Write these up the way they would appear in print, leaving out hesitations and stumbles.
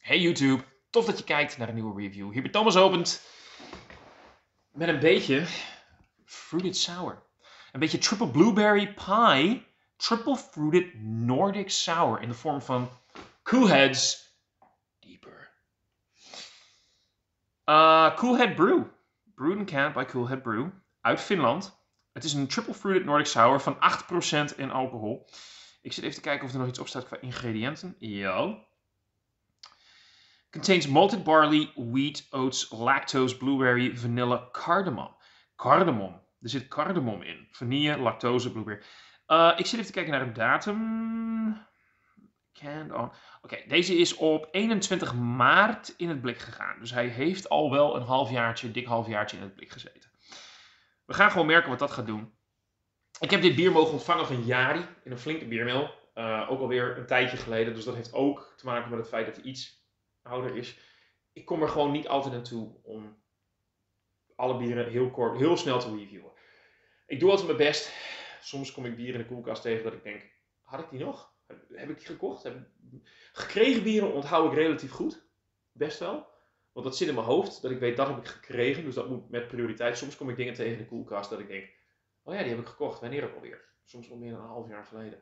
Hey YouTube, tof dat je kijkt naar een nieuwe review. Hier bij Thomas Opent met een beetje fruited sour. Een beetje triple blueberry pie, triple fruited Nordic sour in de vorm van Coolhead's Deeper. Coolhead Brew, brewed and canned by Coolhead Brew uit Finland. Het is een triple fruited Nordic sour van 8% in alcohol. Ik zit even te kijken of er nog iets op staat qua ingrediënten. Ja. Contains malted barley, wheat, oats, lactose, blueberry, vanille, cardamom. Cardamom. Er zit cardamom in. Vanille, lactose, blueberry. Ik zit even te kijken naar de datum. Canned on. Oké, deze is op 21 maart in het blik gegaan. Dus hij heeft al wel een dik halfjaartje in het blik gezeten. We gaan gewoon merken wat dat gaat doen. Ik heb dit bier mogen ontvangen van Jari in een flinke biermeel. Ook alweer een tijdje geleden. Dus dat heeft ook te maken met het feit dat hij iets ouder is. Ik kom er gewoon niet altijd naartoe om alle bieren heel snel te reviewen. Ik doe altijd mijn best. Soms kom ik bieren in de koelkast tegen dat ik denk, had ik die nog? Heb ik die gekocht? Gekregen bieren onthoud ik relatief goed. Best wel. Want dat zit in mijn hoofd, dat ik weet dat heb ik gekregen. Dus dat moet met prioriteit. Soms kom ik dingen tegen in de koelkast dat ik denk, oh ja, die heb ik gekocht. Wanneer ook alweer? Soms al meer dan een half jaar geleden.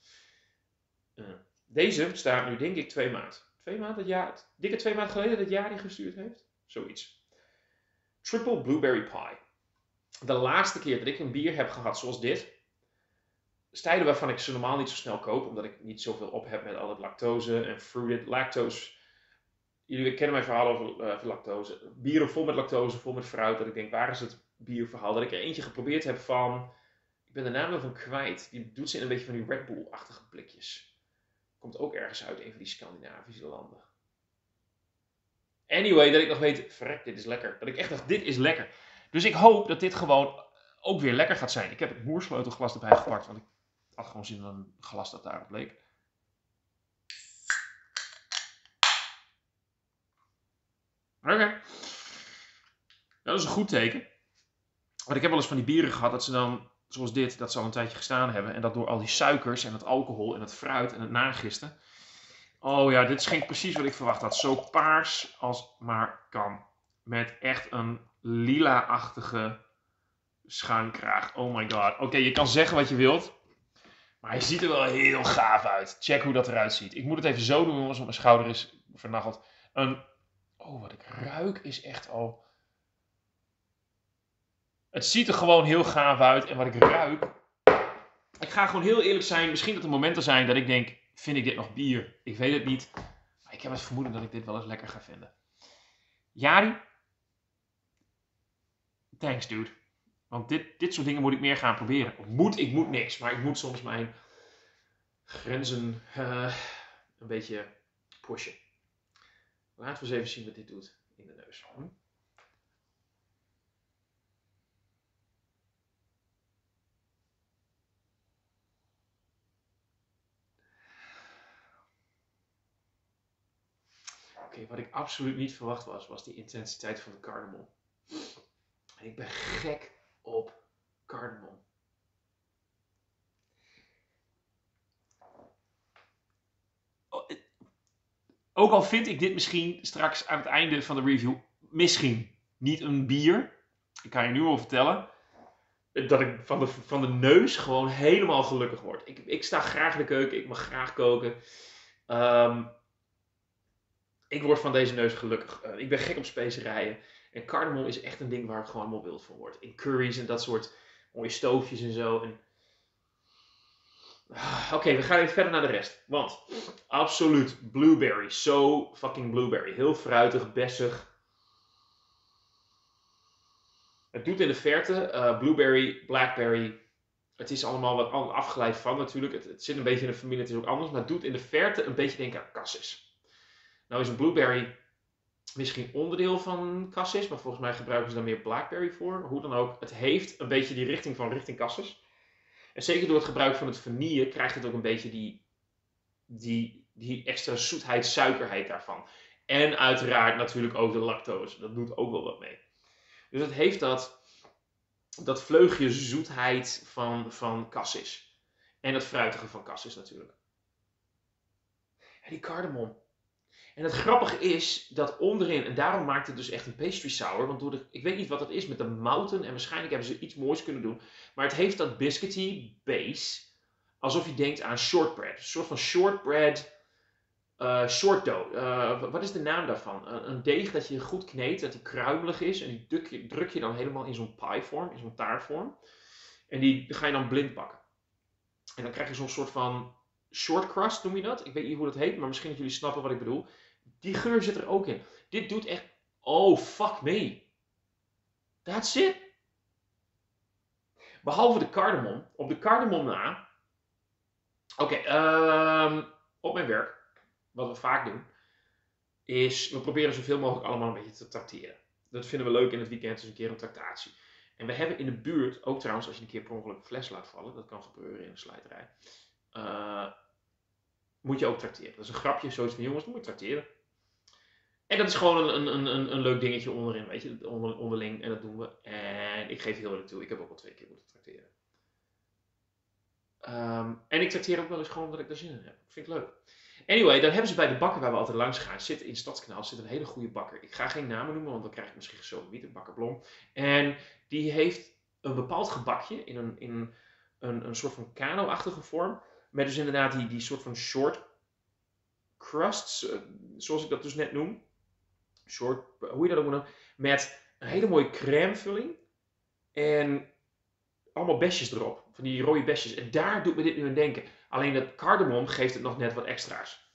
Deze staat nu denk ik 2 maanden. 2 maanden, dikke 2 maanden geleden dat Jari gestuurd heeft. Zoiets. Triple Blueberry Pie. De laatste keer dat ik een bier heb gehad zoals dit. Stijlen waarvan ik ze normaal niet zo snel koop. Omdat ik niet zoveel op heb met al het lactose en fruited. Lactose. Jullie kennen mijn verhaal over lactose. Bieren vol met lactose, vol met fruit. Dat ik denk, waar is het bierverhaal? Dat ik er eentje geprobeerd heb van... Ik ben de naam ervan kwijt. Die doet ze in een beetje van die Red Bull-achtige blikjes. Komt ook ergens uit een van die Scandinavische landen. Anyway, dat ik nog weet, verrek, dit is lekker. Dat ik echt dacht, dit is lekker. Dus ik hoop dat dit gewoon ook weer lekker gaat zijn. Ik heb het moersleutelglas erbij gepakt, want ik had gewoon zin in een glas dat daarop leek. Oké. Dat is een goed teken. Want ik heb wel eens van die bieren gehad dat ze dan, zoals dit, dat ze al een tijdje gestaan hebben. En dat door al die suikers en het alcohol en het fruit en het nagisten. Oh ja, dit schenkt precies wat ik verwacht had. Zo paars als maar kan. Met echt een lila-achtige schuimkraag. Oh my god. Oké, je kan zeggen wat je wilt. Maar hij ziet er wel heel gaaf uit. Check hoe dat eruit ziet. Ik moet het even zo doen, jongens, want mijn schouder is vernacheld. Oh, wat ik ruik is echt al... Het ziet er gewoon heel gaaf uit. En wat ik ruik... Ik ga gewoon heel eerlijk zijn. Misschien dat er momenten zijn dat ik denk... Vind ik dit nog bier? Ik weet het niet. Maar ik heb het vermoeden dat ik dit wel eens lekker ga vinden. Jari? Thanks, dude. Want dit soort dingen moet ik meer gaan proberen. Ik moet niks. Maar ik moet soms mijn grenzen een beetje pushen. Laten we eens even zien wat dit doet in de neus. Oké, wat ik absoluut niet verwacht was die intensiteit van de cardamom. Ik ben gek op cardamom. Ook al vind ik dit misschien straks aan het einde van de review misschien niet een bier. Ik kan je nu al vertellen dat ik van de neus gewoon helemaal gelukkig word. Ik sta graag in de keuken, ik mag graag koken. Ik word van deze neus gelukkig. Ik ben gek op specerijen. En cardamom is echt een ding waar ik gewoon helemaal wild van word. In curry's en dat soort mooie stoofjes en zo. Oké, we gaan even verder naar de rest. Want, absoluut, blueberry. So fucking blueberry. Heel fruitig, bessig. Het doet in de verte, blueberry, blackberry. Het is allemaal wat afgeleid van natuurlijk. Het zit een beetje in de familie, het is ook anders. Maar het doet in de verte een beetje denken aan cassis. Nou is een blueberry misschien onderdeel van cassis. Maar volgens mij gebruiken ze daar meer blackberry voor. Hoe dan ook, het heeft een beetje die richting cassis. En zeker door het gebruik van het vanille krijgt het ook een beetje die extra zoetheid, suikerheid daarvan. En uiteraard natuurlijk ook de lactose. Dat doet ook wel wat mee. Dus het heeft dat vleugje zoetheid van cassis. En het fruitige van cassis natuurlijk. En die cardamom. En het grappige is dat onderin, en daarom maakt het dus echt een pastry sour, want ik weet niet wat het is met de mouten en waarschijnlijk hebben ze iets moois kunnen doen, maar het heeft dat biscuity base, alsof je denkt aan shortbread. Een soort van shortbread, short dough. Wat is de naam daarvan? Een deeg dat je goed kneedt, dat die kruimelig is en die druk je dan helemaal in zo'n pie-vorm, in zo'n taartvorm. En die ga je dan blind bakken. En dan krijg je zo'n soort van short crust, noem je dat? Ik weet niet hoe dat heet, maar misschien dat jullie snappen wat ik bedoel. Die geur zit er ook in. Dit doet echt... Oh, fuck me. That's it. Behalve de cardamom. Op de cardamom na... Oké, op mijn werk, wat we vaak doen, is we proberen zoveel mogelijk allemaal een beetje te tracteren. Dat vinden we leuk in het weekend, dus een keer een tractatie. En we hebben in de buurt, ook trouwens als je een keer per ongeluk een fles laat vallen, dat kan gebeuren in een slijterij, moet je ook tracteren. Dat is een grapje, zoiets van jongens, moet je tracteren. En dat is gewoon een leuk dingetje onderin, weet je, onderling. En dat doen we. En ik geef heel eerlijk toe, ik heb ook al 2 keer moeten tracteren. En ik tracteer ook wel eens gewoon omdat ik daar zin in heb. Vind ik leuk. Anyway, dan hebben ze bij de bakker waar we altijd langs gaan, zit in Stadskanaal, zit een hele goede bakker. Ik ga geen namen noemen, want dan krijg ik misschien gesodemiet, bakker Blom. En die heeft een bepaald gebakje in een soort van kano-achtige vorm. Met dus inderdaad die soort van short crusts, zoals ik dat dus net noem. Short, hoe je dat ook moet noemen. Met een hele mooie crèmevulling. En allemaal besjes erop. Van die rode besjes. En daar doet me dit nu aan denken. Alleen dat cardamom geeft het nog net wat extra's.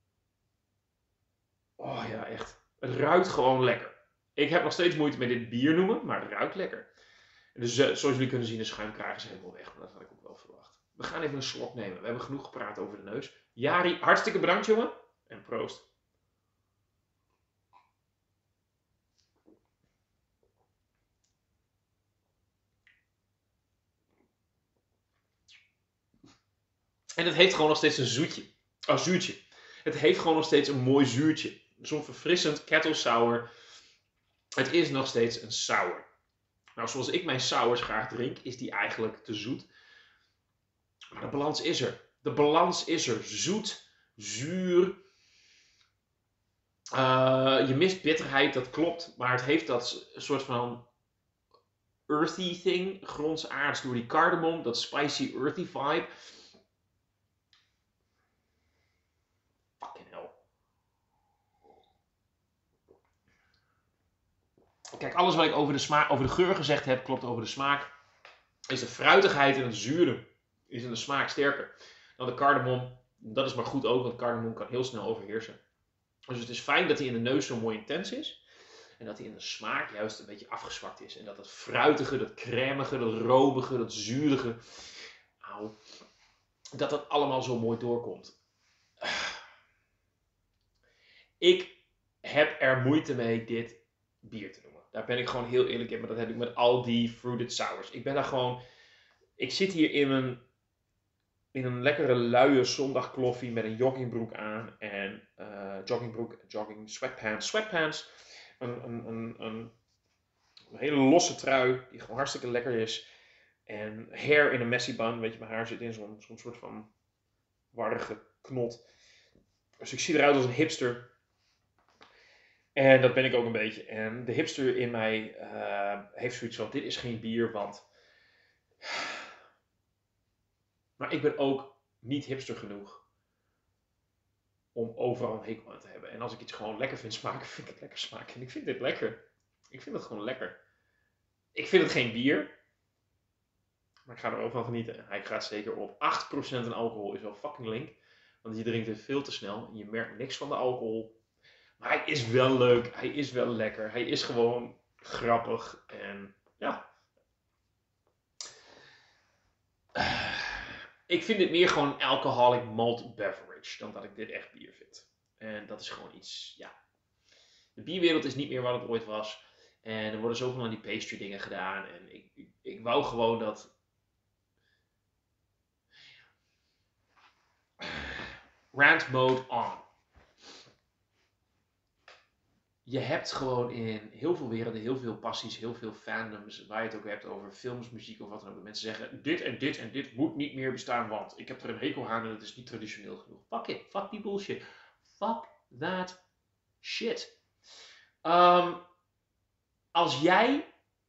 Oh ja, echt. Het ruikt gewoon lekker. Ik heb nog steeds moeite met dit bier noemen, maar het ruikt lekker. Dus zoals jullie kunnen zien, de schuimkraag is helemaal weg. Maar dat had ik ook wel verwacht. We gaan even een slok nemen. We hebben genoeg gepraat over de neus. Jari, hartstikke bedankt jongen. En proost. En het heeft gewoon nog steeds een zuurtje. Het heeft gewoon nog steeds een mooi zuurtje. Zo'n verfrissend kettle sour. Het is nog steeds een sour. Nou, zoals ik mijn sours graag drink, is die eigenlijk te zoet. Maar de balans is er. De balans is er. Zoet, zuur. Je mist bitterheid, dat klopt. Maar het heeft dat soort van earthy thing. Gronsaards door die cardamom. Dat spicy earthy vibe. Fucking hell. Kijk, alles wat ik over de geur gezegd heb, klopt over de smaak. Is de fruitigheid en het zure is in de smaak sterker dan de cardamom. Dat is maar goed ook, want cardamom kan heel snel overheersen. Dus het is fijn dat hij in de neus zo mooi intens is. En dat hij in de smaak juist een beetje afgezwakt is. En dat het fruitige, dat crèmige, dat robige, dat zurige. Dat dat allemaal zo mooi doorkomt. Ik heb er moeite mee dit bier te noemen. Daar ben ik gewoon heel eerlijk in. Maar dat heb ik met al die fruited sours. Ik ben daar gewoon... Ik zit hier in een lekkere luie zondagkloffie met een joggingbroek aan. En jogging sweatpants. Een hele losse trui die gewoon hartstikke lekker is. En hair in een messy bun. Weet je, mijn haar zit in zo'n soort van warrige knot. Dus ik zie eruit als een hipster. En dat ben ik ook een beetje. En de hipster in mij heeft zoiets van, dit is geen bier, want... Maar ik ben ook niet hipster genoeg om overal een hekel aan te hebben. En als ik iets gewoon lekker vind smaken, vind ik het lekker smaken. En ik vind dit lekker. Ik vind het gewoon lekker. Ik vind het geen bier. Maar ik ga er ook van genieten. En hij gaat zeker op. 8% aan alcohol is wel fucking link. Want je drinkt het veel te snel. En je merkt niks van de alcohol. Maar hij is wel leuk. Hij is wel lekker. Hij is gewoon grappig. En ja. Ik vind dit meer gewoon een alcoholic malt beverage. Dan dat ik dit echt bier vind. En dat is gewoon iets, ja. De bierwereld is niet meer wat het ooit was. En er worden zoveel aan die pastry dingen gedaan. En ik wou gewoon dat... Rant mode on. Je hebt gewoon in heel veel werelden, heel veel passies, heel veel fandoms, waar je het ook hebt over films, muziek of wat dan ook. Dat mensen zeggen, dit en dit en dit moet niet meer bestaan, want ik heb er een hekel aan en het is niet traditioneel genoeg. Fuck it, fuck die bullshit. Fuck that Shit. Als jij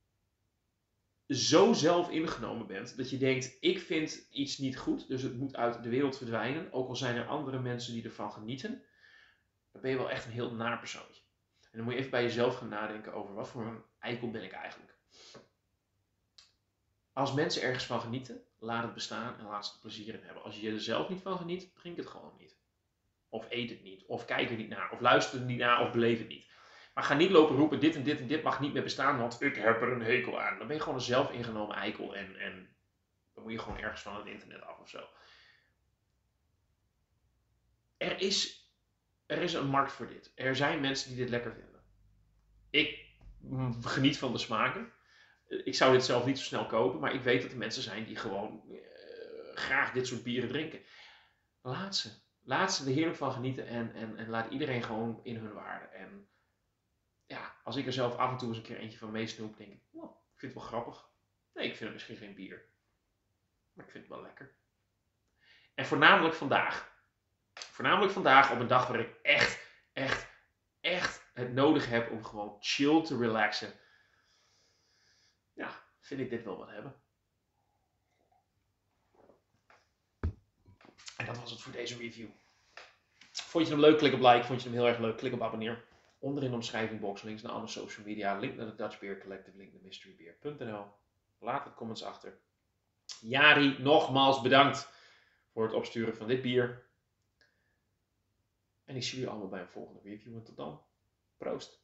zo zelf ingenomen bent dat je denkt, ik vind iets niet goed, dus het moet uit de wereld verdwijnen, ook al zijn er andere mensen die ervan genieten, dan ben je wel echt een heel naar persoontje. En dan moet je even bij jezelf gaan nadenken over wat voor een eikel ben ik eigenlijk. Als mensen ergens van genieten, laat het bestaan en laat ze er plezier in hebben. Als je er zelf niet van geniet, drink het gewoon niet. Of eet het niet, of kijk er niet naar, of luister er niet naar, of beleef het niet. Maar ga niet lopen roepen, dit en dit en dit mag niet meer bestaan, want ik heb er een hekel aan. Dan ben je gewoon een zelfingenomen eikel en dan moet je gewoon ergens van het internet af of zo. Er is een markt voor dit. Er zijn mensen die dit lekker vinden. Ik geniet van de smaken. Ik zou dit zelf niet zo snel kopen, maar ik weet dat er mensen zijn die gewoon graag dit soort bieren drinken. Laat ze. Laat ze er heerlijk van genieten en laat iedereen gewoon in hun waarde. En ja, als ik er zelf af en toe eens een keer eentje van meesnoep, denk ik, oh, ik vind het wel grappig. Nee, ik vind het misschien geen bier. Maar ik vind het wel lekker. En voornamelijk vandaag. Voornamelijk vandaag op een dag waar ik echt het nodig heb om gewoon chill te relaxen. Ja, vind ik dit wel wat hebben. En dat was het voor deze review. Vond je hem leuk? Klik op like. Vond je hem heel erg leuk? Klik op abonneer. Onderin de omschrijvingbox links naar alle social media. Link naar de Dutch Beer Collective. Link naar mysterybeer.nl. Laat het comments achter. Jari, nogmaals bedankt voor het opsturen van dit bier. En ik zie jullie allemaal bij een volgende review. En tot dan. Proost.